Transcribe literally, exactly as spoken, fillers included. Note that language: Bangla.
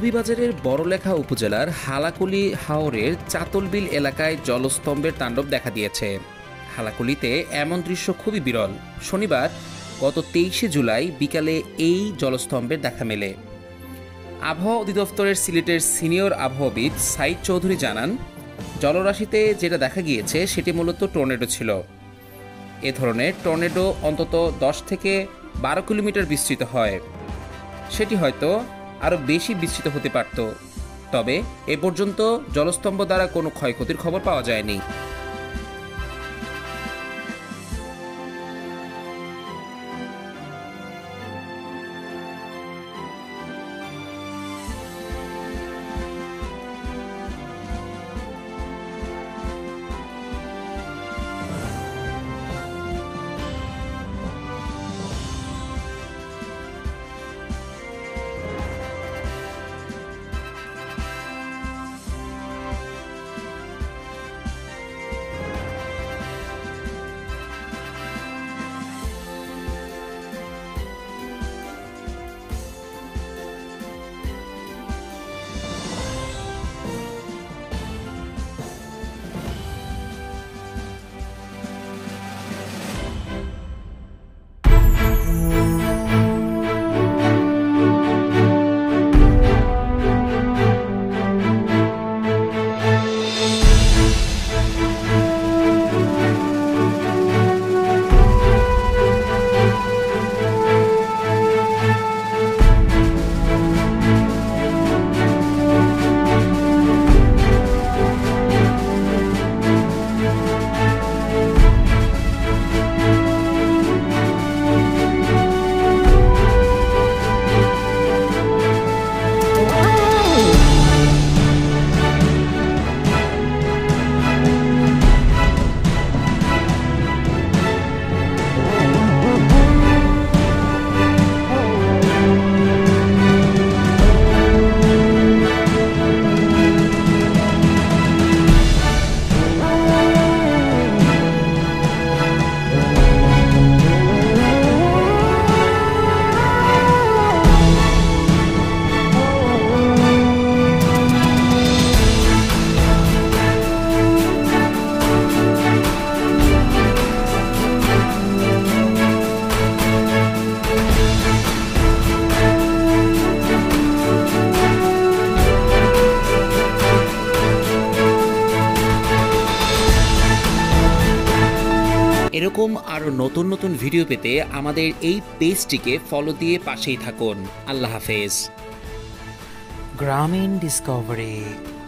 মৌলভীবাজারের বড়লেখা উপজেলার হালাকুলি হাওরের চাতলবিল এলাকায় জলস্তম্ভের তাণ্ডব দেখা দিয়েছে। হালাকুলিতে এমন দৃশ্য খুবই বিরল। শনিবার গত তেইশে জুলাই বিকালে এই জলস্তম্ভের দেখা মেলে। আবহাওয়া অধিদপ্তরের সিলেটের সিনিয়র আবহাওয়াবিদ সাইদ চৌধুরী জানান, জলরাশিতে যেটা দেখা গিয়েছে সেটি মূলত টর্নেডো ছিল। এ ধরনের টর্নেডো অন্তত দশ থেকে বারো কিলোমিটার বিস্তৃত হয়। সেটি হয়তো আরও বেশি বিস্তৃত হতে পারত, তবে এ পর্যন্ত জলস্তম্ভ দ্বারা কোনো ক্ষয়ক্ষতির খবর পাওয়া যায়নি। এরকম আরও নতুন নতুন ভিডিও পেতে আমাদের এই পেজটিকে ফলো দিয়ে পাশেই থাকুন। আল্লাহ হাফেজ। গ্রামীণ ডিসকভারি।